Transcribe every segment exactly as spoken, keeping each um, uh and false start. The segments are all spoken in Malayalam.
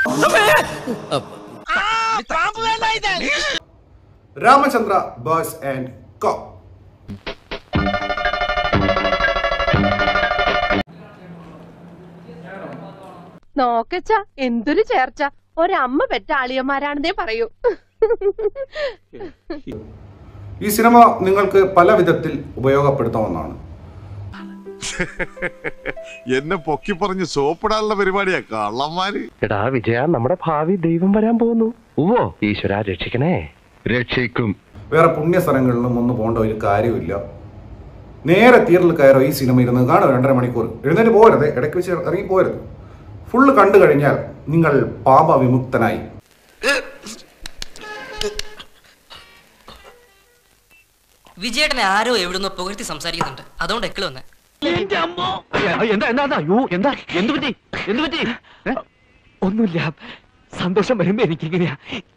Ramachandra boys and co. നോക്കച്ച എന്തൊരു ചേർച്ച, ഒരമ്മ പെറ്റ ആളിയന്മാരാണെന്നേ പറയൂ. ഈ സിനിമ നിങ്ങൾക്ക് പല വിധത്തിൽ ഉപയോഗപ്പെടുത്താവുന്നതാണ്. എന്നെ പൊക്കി പറഞ്ഞ് സോപ്പിടാനുള്ള പരിപാടിയാ കള്ളന്മാര്. എടാ വിജയ, നമ്മുടെ ഭാവി ദൈവം വരാൻ പോകുന്നു. ഓ ഈശ്വര രക്ഷിക്കണേ. രക്ഷിക്കും. വേറെ പുണ്യ സ്ഥലങ്ങളിലും ഒന്നും പോകേണ്ട ഒരു കാര്യമില്ല. നേരെ തിയേറ്ററിൽ കയറോ ഈ സിനിമ ഇരുന്ന് കാണും. രണ്ടര മണിക്കൂർ എഴുന്നേറ്റ് പോകരുത്, ഇടയ്ക്ക് വെച്ച് ഇറങ്ങി പോകരുത്. ഫുള്ള് കണ്ടു കഴിഞ്ഞാൽ നിങ്ങൾ പാപ വിമുക്തനായി. വിജയേട്ടനെ ആരോ എവിടുന്നോ പുകഴ്ത്തി സംസാരിക്കുന്നുണ്ട്, അതുകൊണ്ട് എക്കള് വന്നേ. ഒന്നുമില്ല, സന്തോഷം വരുമ്പോ എനിക്കിങ്ങനെയാ.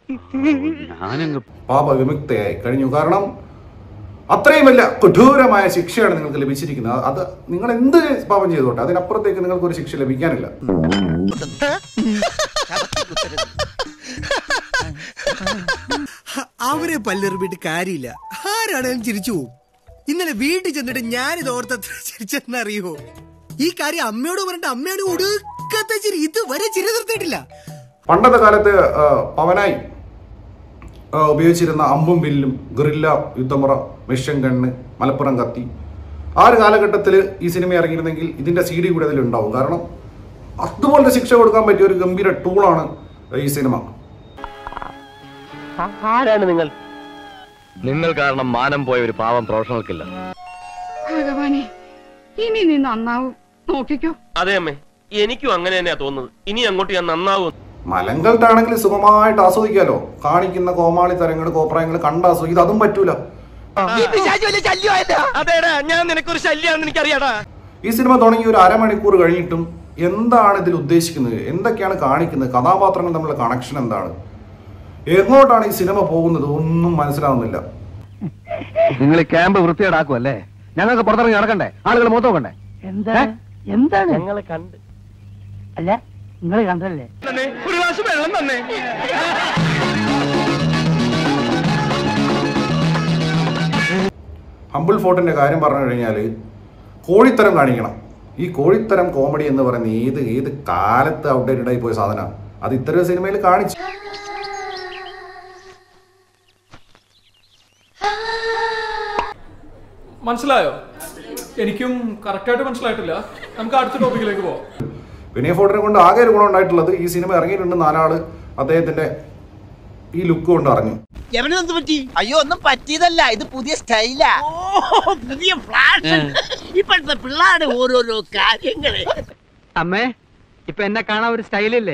പാപ വിമുക്തയായി കഴിഞ്ഞു. കാരണം അത്രയും വലിയ കൊടൂരമായ ശിക്ഷയാണ് നിങ്ങൾക്ക് ലഭിച്ചിരിക്കുന്നത്. അത് നിങ്ങൾ എന്ത് പാപം ചെയ്തോട്ടെ, അതിനപ്പുറത്തേക്ക് നിങ്ങൾക്ക് ഒരു ശിക്ഷ ലഭിക്കാനില്ല. അവരെ പല്ലെറിഞ്ഞിട്ട് കാര്യമില്ല, ആരാണേലും ചിരിച്ചു പോകും. ഇന്നലെ വീട്ടിൽ ചെന്നിട്ട് ഞാനിത് ഓർത്തത്ര ചിരിച്ചെന്നറിയോ? ഈ കാര്യം അമ്മയോട് പറഞ്ഞിട്ട് അമ്മയോട് ഒടുക്കത്തെ ചിരി ഇതുവരെ ചിരി നിർത്തിയിട്ടില്ല. പണ്ടത്തെ കാലത്ത് പവനായി ഉപയോഗിച്ചിരുന്ന അമ്പും വില്ലും, ഗറില്ല യുദ്ധമുറ, മിഷൻ ഗണ്ണ്, മലപ്പുറം കത്തി, ആ ഒരു കാലഘട്ടത്തിൽ ഈ സിനിമ ഇറങ്ങിയിരുന്നെങ്കിൽ ഇതിന്റെ സി ഡി കൂടി അതിലുണ്ടാവും. കാരണം അതുപോലത്തെ ശിക്ഷ കൊടുക്കാൻ പറ്റിയ ഒരു ഗംഭീര ടൂളാണ് ഈ സിനിമ. ആരാണ് നിങ്ങൾ? നിങ്ങൾ കാരണം മാനം പോയ ഒരു പാവം പ്രൊഫഷണൽക്കില്ല. ഭഗവാനെ, ഇനി നീ നന്നാവും, നോക്കിക്കോ. അതെ അമ്മേ, എനിക്കും അങ്ങനെ തന്നെയാ തോന്നുന്നത്. ഇനി അങ്ങോട്ട് ഞാൻ നന്നാവും. മലങ്കൾട്ടാണെങ്കിൽ സുഖമായിട്ട് ആസ്വദിക്കാലോ. കാണിക്കുന്ന കോമാളി തരങ്ങൾ, കോപ്രായങ്ങൾ കണ്ടാസ്വദിക്കും. ഇത് അതും പറ്റൂല. ഞാൻ നിനക്കൊരു ശല്യാണെന്ന് എനിക്കറിയാടാ. ഈ സിനിമ തുടങ്ങി ഒരു അരമണിക്കൂർ കഴിഞ്ഞിട്ടും എന്താണ് ഇതിൽ ഉദ്ദേശിക്കുന്നത്, എന്തൊക്കെയാണ് കാണിക്കുന്നത്, കഥാപാത്രങ്ങൾ തമ്മിലുള്ള കണക്ഷൻ എന്താണ്, എങ്ങോട്ടാണ് ഈ സിനിമ പോകുന്നത്, ഒന്നും മനസ്സിലാവുന്നില്ല. നിങ്ങൾ ക്യാമ്പ് വൃത്തിയേടാക്കുമല്ലേ? ഞങ്ങൾക്ക് പുറത്തിറങ്ങി നടക്കണ്ടേ? ആളുകൾ മൊത്തം നോക്കണ്ടേ? എന്താ എന്താണ് ഞങ്ങളെ കണ്ട് അല്ല നിങ്ങൾ കണ്ടല്ലേ? ഒരു ഗ്ലാസ് വെള്ളം തന്നെ. ഹംബിൾ ഫോർട്ടിന്റെ കാര്യം പറഞ്ഞു കഴിഞ്ഞാൽ കോഴിത്തരം കാണിക്കണം. ഈ കോഴിത്തരം കോമഡി എന്ന് പറയുന്ന ഏത് ഏത് കാലത്ത് ഔട്ട്ഡേറ്റഡ് ആയി പോയ സാധനമാണ്. അത് ഇത്തരം സിനിമയിൽ കാണിച്ചു. മനസ്സിലായോ? എനിക്കും കറക്റ്റായിട്ട് മനസ്സിലായിട്ടില്ല. നമുക്ക് അടുത്ത ടോപ്പിക്കിലേക്ക് പോവാം. വിനയ് ഫോർട്ടിനെ കൊണ്ട് ആകെ ഒരു ഗുണം ഉണ്ടായിട്ടുള്ളത്, ഈ സിനിമ ഇറങ്ങിയിട്ടുണ്ട് നാലാള് അദ്ദേഹത്തിന്റെ ഈ ലുക്ക് കൊണ്ട് അറിഞ്ഞു. അയ്യോ, ഒന്നും പറ്റിയതല്ല, ഇത് പുതിയ സ്റ്റൈലാ. പുതിയ ഫ്ലാഷ്. ഇപ്പോഴത്തെ പിള്ളേരുടെ ഓരോരോ കാര്യങ്ങള്. അമ്മേ, ഇപ്പൊ എന്നെ കാണാൻ ഒരു സ്റ്റൈലില്ലേ?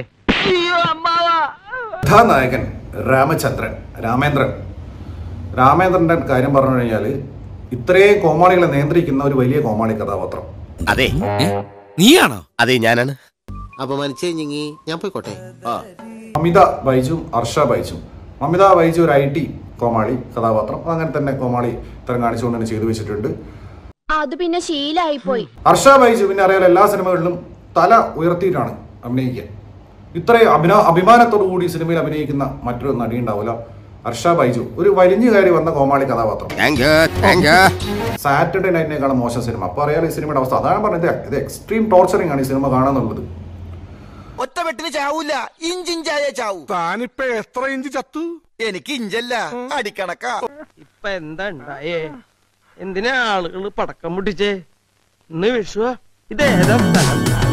കഥാനായകൻ രാമചന്ദ്രൻ രാമേന്ദ്രൻ രാമേന്ദ്രന്റെ കാര്യം പറഞ്ഞു കഴിഞ്ഞാൽ ഇത്രയും കോമാളികളെ നിയന്ത്രിക്കുന്ന ഒരു വലിയ കോമാളി കഥാപാത്രം. അതെ, നീയാണോ? അതെ, ഞാനാണ്. അപമാനിച്ചേ ഞാൻ പോയിക്കോട്ടെ. മമിത ബൈജു, ഹർഷ ബൈജു. മമിത ബൈജു ഒരു ഐ ടി കോമാളി കഥാപാത്രം. അങ്ങനെ തന്നെ കോമാളി തരം കാണിച്ചുകൊണ്ട് തന്നെ ചെയ്തു വെച്ചിട്ടുണ്ട്. അത് പിന്നെ ശീലായി പോയി. ഹർഷ ബൈജു പിന്നെ അറിയാലോ, എല്ലാ സിനിമകളിലും തല ഉയർത്തിയിട്ടാണ് അഭിനയിക്കുക. ഇത്രയും അഭിന അഭിമാനത്തോടു കൂടി സിനിമയിൽ അഭിനയിക്കുന്ന മറ്റൊരു നടി ഉണ്ടാവില്ല. ഹർഷ ബൈജു ഒരു വലിഞ്ഞു കയറി വന്ന കോമാളി കഥാപാത്രം. സാറ്റർഡേ നൈറ്റിനേക്കാളും മോശം സിനിമ. അപ്പൊ അറിയാലോ ഈ സിനിമയുടെ അവസ്ഥ. അതാണ് പറഞ്ഞത്, ഇത് എക്സ്ട്രീം ടോർച്ചറിംഗ് ആണ് ഈ സിനിമ കാണാന്നുള്ളത്. ഒറ്റ വെട്ടിന് ചാവൂല, ഇഞ്ചിഞ്ചായ ചാവൂ. താനിപ്പോ എത്ര ഇഞ്ച് ചത്തു? എനിക്ക് ഇഞ്ചല്ല, അടിക്കണക്കാ. ഇപ്പൊ എന്താ ഉണ്ടായേ? എന്തിനാ ആളുകൾ പടക്കം പൊട്ടിച്ചേ? ഇന്ന് വിഷുവാ. ഇതേതാ സ്ഥലം?